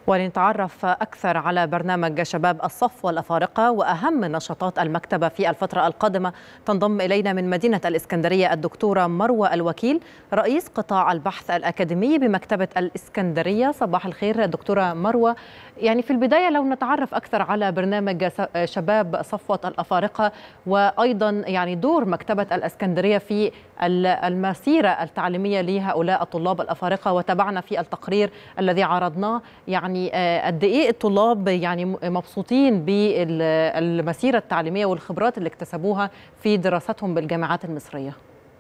ولنتعرف أكثر على برنامج شباب الصف والأفارقة وأهم نشاطات المكتبة في الفترة القادمة، تنضم إلينا من مدينة الإسكندرية الدكتورة مروة الوكيل، رئيس قطاع البحث الأكاديمي بمكتبة الإسكندرية. صباح الخير دكتورة مروة. في البداية لو نتعرف أكثر على برنامج شباب صفوة الأفارقة، وأيضا دور مكتبة الإسكندرية في المسيرة التعليمية لهؤلاء الطلاب الأفارقة. وتابعنا في التقرير الذي عرضناه قد ايه الطلاب مبسوطين بالمسيرة التعليمية والخبرات اللي اكتسبوها في دراستهم بالجامعات المصرية.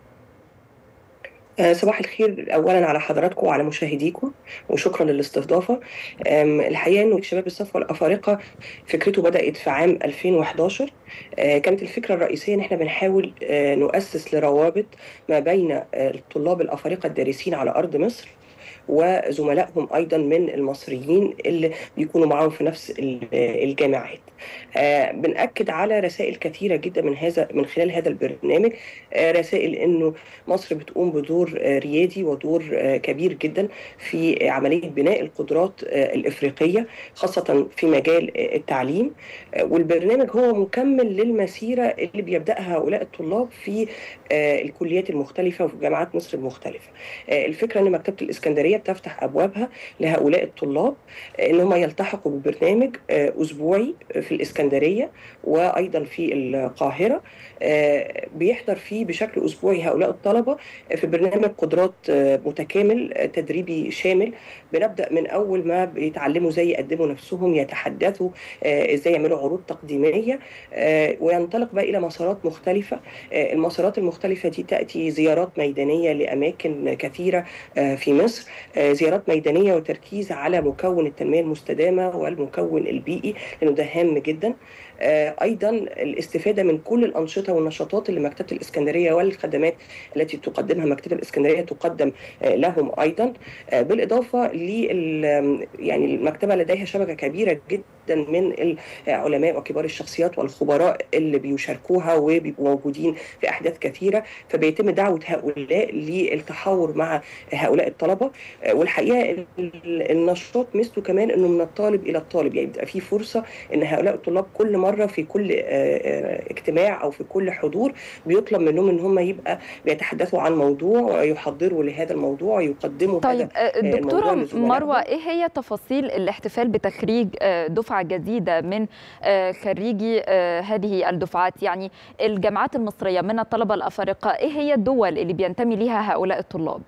صباح الخير أولا على حضراتكم وعلى مشاهديكم، وشكرا للاستضافة. الحقيقة أنه شباب الصف والأفارقة فكرته بدأت في عام 2011. كانت الفكرة الرئيسية أن احنا بنحاول نؤسس لروابط ما بين الطلاب الأفارقة الدارسين على أرض مصر وزملائهم أيضا من المصريين اللي بيكونوا معاهم في نفس الجامعات. بنأكد على رسائل كثيرة جدا من خلال هذا البرنامج. رسائل أنه مصر بتقوم بدور ريادي ودور كبير جدا في عملية بناء القدرات الإفريقية، خاصة في مجال التعليم. والبرنامج هو مكمل للمسيرة اللي بيبدأها هؤلاء الطلاب في الكليات المختلفة وفي جامعات مصر المختلفة. الفكرة أن مكتبة الإسكندرية بتفتح أبوابها لهؤلاء الطلاب أن هم يلتحقوا ببرنامج أسبوعي في الإسكندرية وأيضا في القاهرة، بيحضر فيه بشكل أسبوعي هؤلاء الطلبة في برنامج قدرات متكامل تدريبي شامل. بنبدأ من أول ما بيتعلموا زي يقدموا نفسهم، يتحدثوا إزاي يعملوا عروض تقديمية، وينطلق بقى إلى مسارات مختلفة. المسارات المختلفة دي تأتي زيارات ميدانية لأماكن كثيرة في مصر، زيارات ميدانية وتركيز على مكون التنمية المستدامة والمكون البيئي، لأنه ده هام جدا. أيضا الاستفادة من كل الأنشطة والنشاطات اللي مكتبة الإسكندرية والخدمات التي تقدمها مكتبة الإسكندرية تقدم لهم أيضا. بالإضافة المكتبة لديها شبكة كبيرة جدا من العلماء وكبار الشخصيات والخبراء اللي بيشاركوها وبيبقوا موجودين في أحداث كثيرة، فبيتم دعوة هؤلاء للتحاور مع هؤلاء الطلبة. والحقيقة النشاط مثله كمان أنه من الطالب إلى الطالب، بيبقى فيه فرصة أن هؤلاء الطلاب كل مرة في كل اجتماع أو في كل حضور بيطلب منهم أن هم يبقى بيتحدثوا عن موضوع ويحضروا لهذا الموضوع ويقدموا طيب هذا الموضوع دكتورة مروة، إيه هي تفاصيل الاحتفال بتخريج دفعة جديدة من خريجي هذه الدفعات؟ الجامعات المصرية من الطلبة الأفارقة، إيه هي الدول اللي بينتمي لها هؤلاء الطلاب؟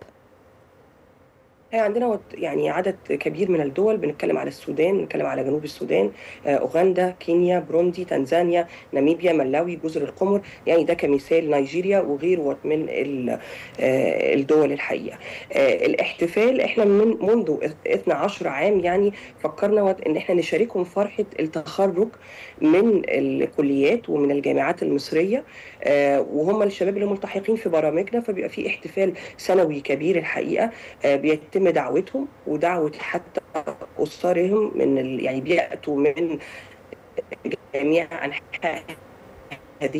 عندنا عدد كبير من الدول، بنتكلم على السودان، بنتكلم على جنوب السودان، أوغندا، كينيا، بروندي، تنزانيا، ناميبيا، ملاوي، جزر القمر، ده كمثال، نيجيريا وغيره من الدول. الحقيقة الاحتفال احنا منذ 12 عام فكرنا ان احنا نشاركهم فرحة التخرج من الكليات ومن الجامعات المصرية، وهم الشباب اللي ملتحقين في برامجنا، فبيبقى في احتفال سنوي كبير. الحقيقة بيتم دعوتهم ودعوة حتى أسرهم بيأتوا من جميع أنحاء هذه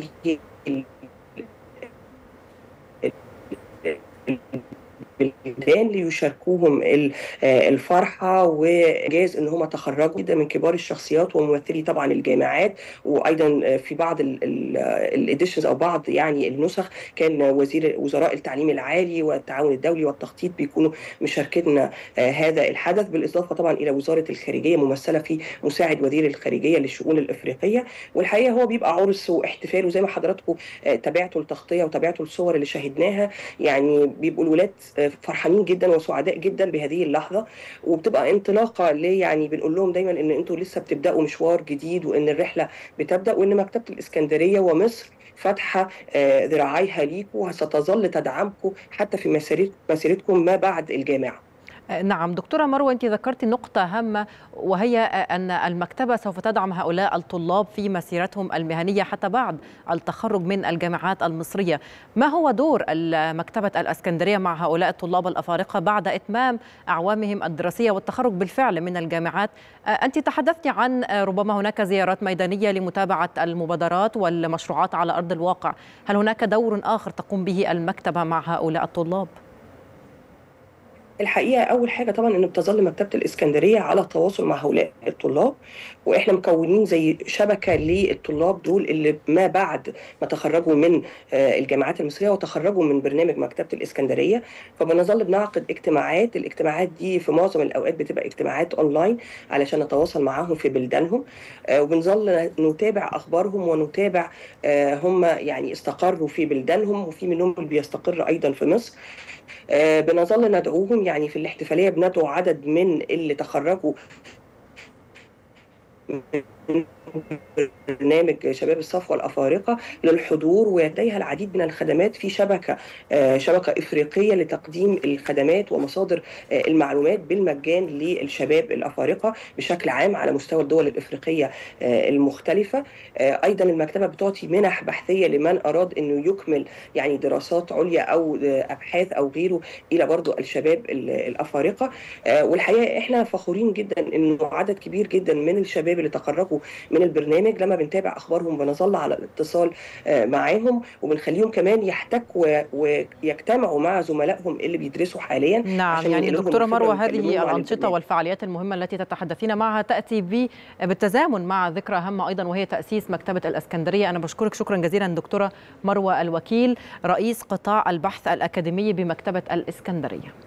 البلدان ليشاركوهم الفرحة وإنجاز إن هم تخرجوا جدا من كبار الشخصيات وممثلي طبعا الجامعات. وأيضا في بعض الإديشنز أو بعض النسخ كان وزراء التعليم العالي والتعاون الدولي والتخطيط بيكونوا مشاركين هذا الحدث، بالإضافة طبعا إلى وزارة الخارجية ممثلة في مساعد وزير الخارجية للشؤون الإفريقية. والحقيقة هو بيبقى عرس واحتفال، وزي ما حضراتكم تابعتوا التغطية وتابعتوا الصور اللي شاهدناها، بيبقوا الولاد فرحانين جدا وسعداء جدا بهذه اللحظه. وبتبقى انطلاقه بنقول لهم دايما ان انتوا لسه بتبداوا مشوار جديد، وان الرحله بتبدا، وان مكتبه الاسكندريه ومصر فاتحه ذراعيها ليكم وستظل تدعمكم حتى في مسيرتكم ما بعد الجامعه. نعم دكتورة مروة، أنت ذكرت نقطة هامة، وهي أن المكتبة سوف تدعم هؤلاء الطلاب في مسيرتهم المهنية حتى بعد التخرج من الجامعات المصرية. ما هو دور مكتبة الإسكندرية مع هؤلاء الطلاب الأفارقة بعد إتمام أعوامهم الدراسية والتخرج بالفعل من الجامعات؟ أنت تحدثت عن ربما هناك زيارات ميدانية لمتابعة المبادرات والمشروعات على أرض الواقع، هل هناك دور آخر تقوم به المكتبة مع هؤلاء الطلاب؟ الحقيقه اول حاجه طبعا ان بتظل مكتبه الاسكندريه على تواصل مع هؤلاء الطلاب، واحنا مكونين زي شبكه للطلاب دول اللي ما بعد ما تخرجوا من الجامعات المصريه وتخرجوا من برنامج مكتبه الاسكندريه. فبنظل بنعقد اجتماعات، الاجتماعات دي في معظم الاوقات بتبقى اجتماعات اونلاين علشان نتواصل معاهم في بلدانهم، وبنظل نتابع اخبارهم ونتابع هم يعني استقروا في بلدانهم، وفي منهم اللي بيستقر ايضا في مصر. بنظل ندعوهم، يعني في الاحتفاليه بندعو عدد من اللي تخرجوا من برنامج شباب الصفوة الأفارقة للحضور، ولديها العديد من الخدمات في شبكة إفريقية لتقديم الخدمات ومصادر المعلومات بالمجان للشباب الأفارقة بشكل عام على مستوى الدول الإفريقية المختلفة. أيضا المكتبة بتعطي منح بحثية لمن أراد أنه يكمل يعني دراسات عليا أو أبحاث أو غيره إلى برضو الشباب الأفارقة. والحقيقة إحنا فخورين جدا أنه عدد كبير جدا من الشباب اللي تخرجوا من البرنامج لما بنتابع اخبارهم بنظل على الاتصال معاهم، وبنخليهم كمان يحتكوا ويجتمعوا مع زملائهم اللي بيدرسوا حاليا. نعم، يعني دكتورة مروة، هذه الأنشطة والفعاليات المهمة التي تتحدثين معها تأتي بالتزامن مع ذكرى هامة أيضا وهي تأسيس مكتبة الإسكندرية. أنا بشكرك شكرا جزيلا دكتورة مروة الوكيل، رئيس قطاع البحث الأكاديمي بمكتبة الإسكندرية.